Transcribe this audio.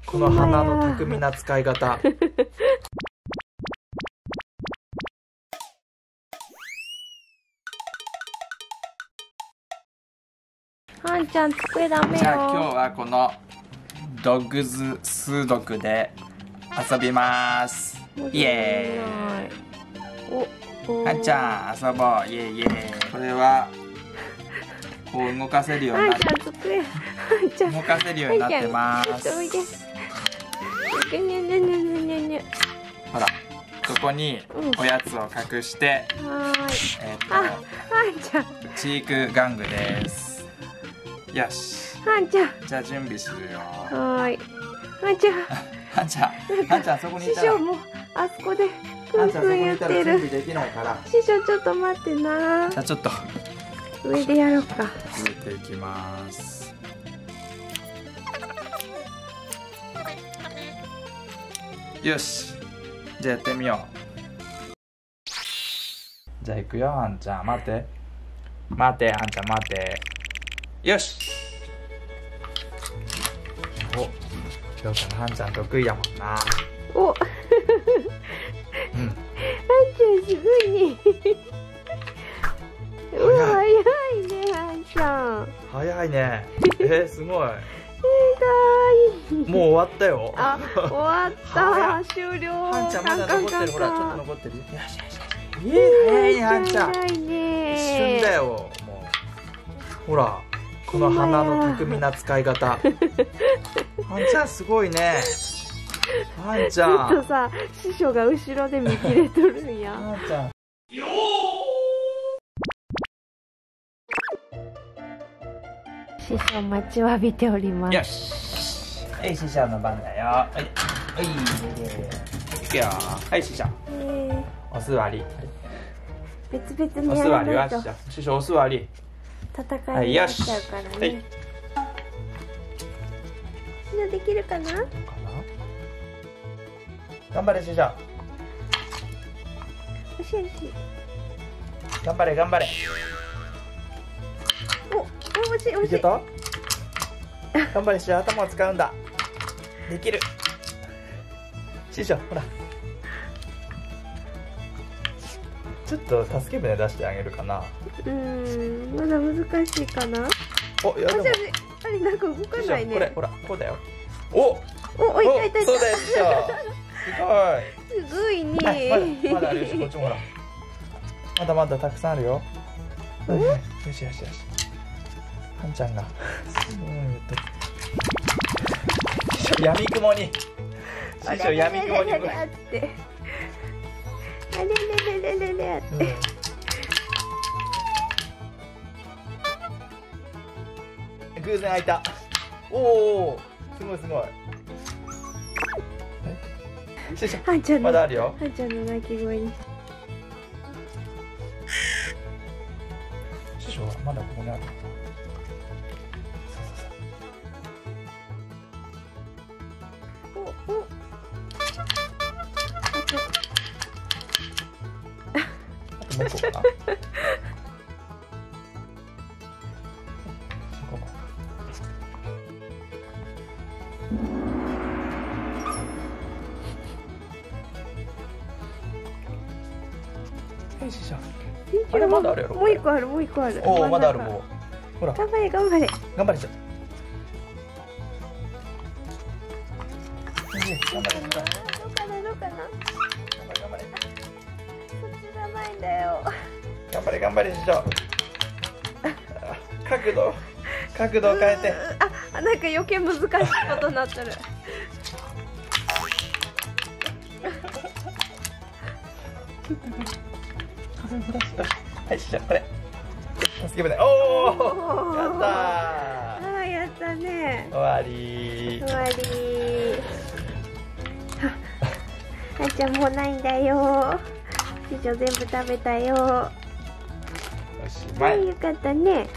この花の巧みな使い方。 はんちゃん机ダメよ。 じゃあ今日はこのドッグズ数読で遊びます。イエーイ。 お、 はんちゃん遊ぼう。イエーイイエーイ。これはこう動かせるようになって、 はんちゃん机、はんちゃん動かせるようになってます。 おいで。にゃにゃにゃにゃにゃにゃ。 ほら、ここにおやつを隠して、 はーい。はんちゃん。 チーク玩具です。よし。 はんちゃん。 じゃあ準備するよ。 はーい。はんちゃん。 はんちゃん、はんちゃんそこにいたら。 師匠もあそこでクはんちゃんそこンクン言っにいたらてる。 準備できないから。 師匠ちょっと待ってな。 じゃあちょっと上でやろうか。 入れていきます。よし、じゃあやってみよう。じゃあ行くよ、はんちゃん。待って待って、はんちゃん待って。よし。お、今日からはんちゃん得意やもんな。 お、はんちゃんすごいね。うわ、早いね、はんちゃん。 早いね。すごい。 痛い。 もう終わったよ。 あ、終わっ早いた。終了。 はんちゃんまだ残ってる。ほら、ちょっと残ってる。よしよしよし。早いね、はんちゃん。 早いね。 一瞬だよ。もう。ほら、この花の巧みな使い方。はんちゃんすごいね。はんちゃん。 ずっとさ、師匠が後ろで見切れとるんや。 はんちゃん。 師匠待ちわびております。 よし。はい、師匠の番だよ。はい。はい。いくよ。はい、師匠。お座り。 別々におや座りはらないと師匠お座り。 戦いになっちゃうからね。 はい。 師匠できるかな？ どうかな。頑張れ師匠。 おしいおしい。 頑張れ頑張れ。 お、惜しい惜しい。 いけた？頑張れ師匠、頭を使うんだ。できる。師匠ほら。ちょっと助け舟出してあげるかな。 まだ難しいかな。 お、いやでも。 あれなんか動かないね。 これほらこうだよ。お、 お、いたいたいた。 そうでしょ。 すごいね。 まだあるよし、こっちもほら。まだまだたくさんあるよ。よしよしよし。はんちゃんが。師匠闇雲に。師匠闇雲に。 あれれれれれれって。 偶然開いた。おお、すごいすごい。師匠、 はんちゃんのまだあるよ。 はんちゃんの鳴き声に。 師匠はまだここにある。 お、お。 あともう一個かな。師匠。あれまだあるやろ。 もう一個あるもう一個ある。 おお、まだあるもう。ほら。 頑張れ頑張れ。 頑張れちゃう。頑張れ頑張れ。 どうかなどうかな。 頑張れ頑張れ。 そっちじゃないんだよ。 頑張れ頑張れ師匠。角度を変えて。 あ、なんか余計難しいことになってる。 はい師匠これ。助け舟。おお。やったー。 ああやったね。 終わり終わり。はんちゃんもうないんだよ。師匠全部食べたよ。 おしまい。 よかったね。